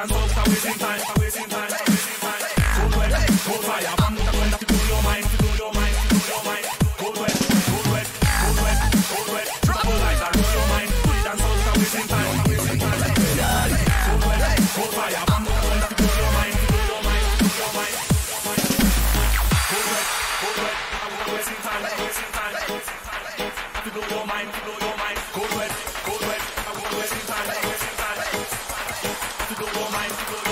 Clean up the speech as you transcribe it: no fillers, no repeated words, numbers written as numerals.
dance out, stop wasting time, stop wasting time, stop wasting time. Cold wet, cold fire, bang the wind to blow your mind, to blow your mind, to blow your mind. Cold wet, cold wet, cold wet, cold wet. Trouble light, I roll your mind. Dance out, stop wasting time, stop wasting time. Cold wet, cold fire, bang the wind to blow your mind, to blow your mind, to blow your mind. Cold wet, cold wet, stop wasting time, stop wasting time. To blow your mind, to blow your mind. Cold wet, stop wasting time, stop wasting time. To blow your mind, to blow